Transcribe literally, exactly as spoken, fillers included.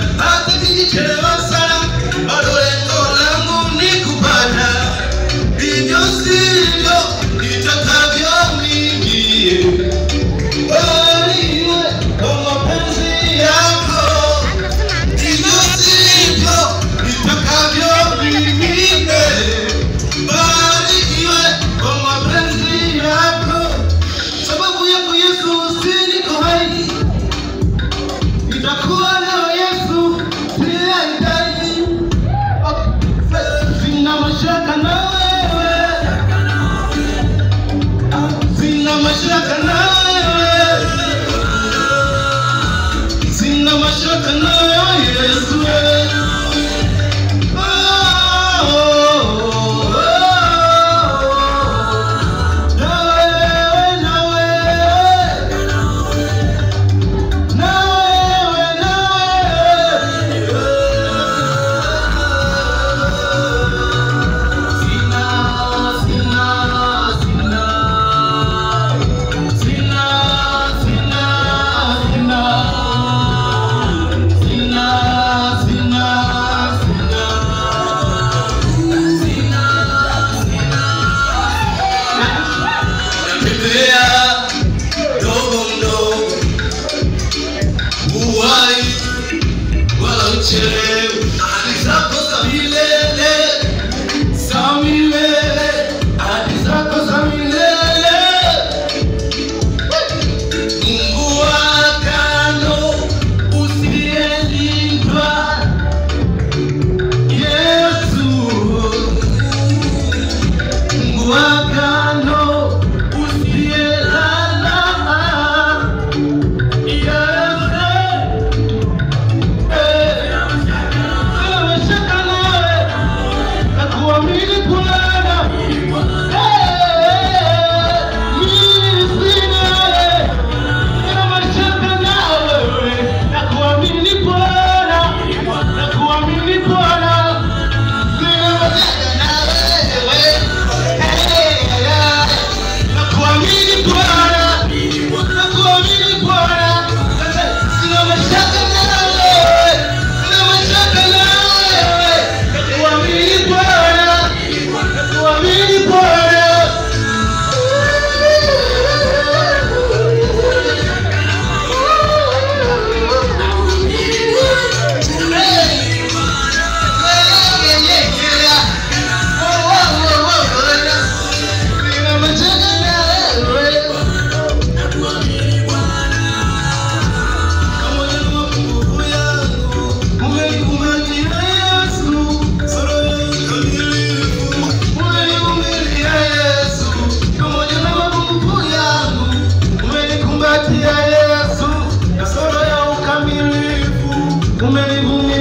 hata kikichelewa sana, bado lengo langu ni kupata. Hivyo sivyo nitakavyo mimi, bali kwa mapenzi yako. Hivyo sivyo nitakavyo mimi, bali kwa mapenzi yako. Sababu yako Yesu usiniko hai, nitakuwa leo Yesu sihitaji. Sina mashaka na wewe, sina mashaka na wewe, sina mashaka na wewe Yesu. Ahadi zako za milele, za milele, ahadi zako za milele. Mungu wa agano usiyelindwa, Yesu. Mungu wa agano usiyelala, umenivumilia.